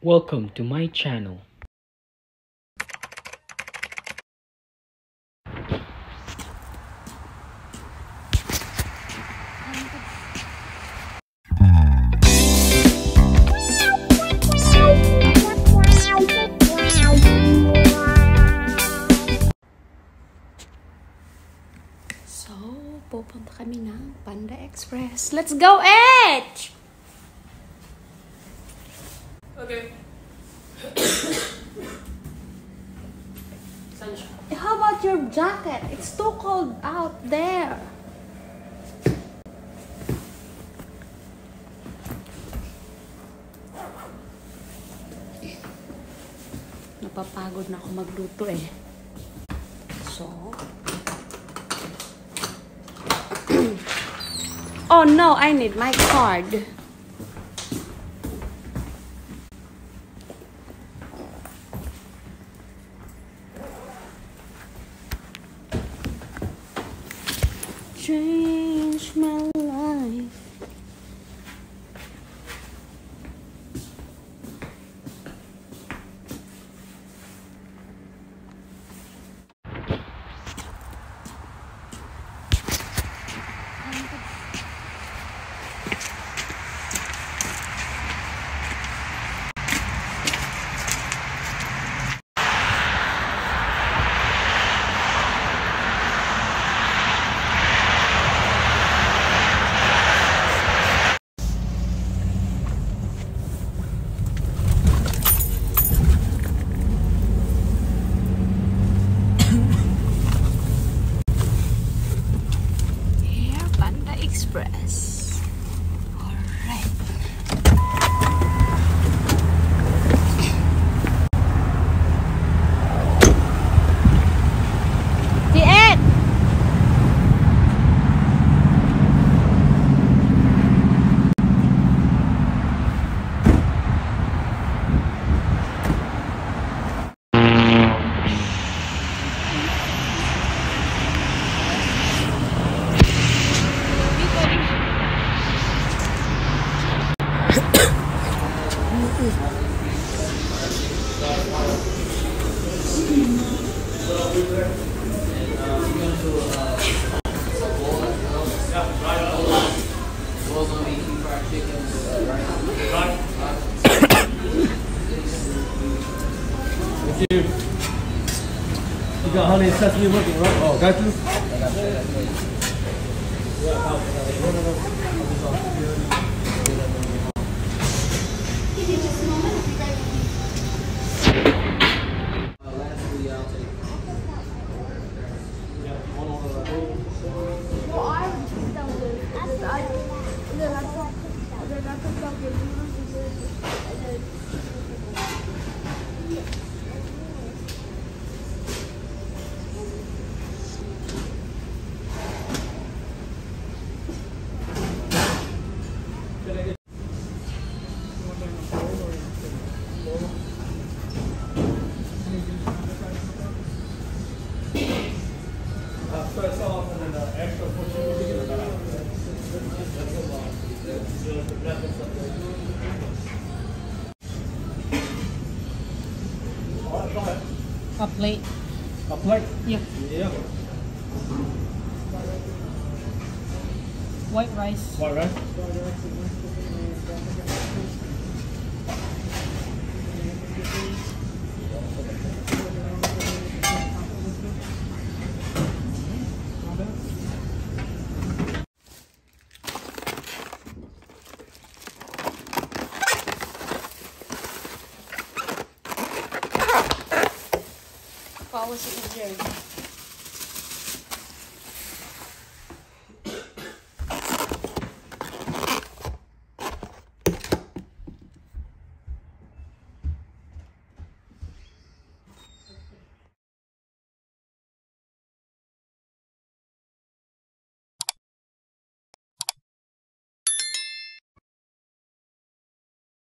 Welcome to my channel. So, pupunta kami ng Panda Express. Let's go, Edge! Okay. How about your jacket? It's too cold out there. Napapagod na ako magluto eh. So, oh no, I need my card. Change my life. Express. All right. The end. You got honey and sesame working, right? Oh, got you? First off, and then extra A plate. a plate? Yeah. Yeah. White rice. White rice? What was it, Jerry?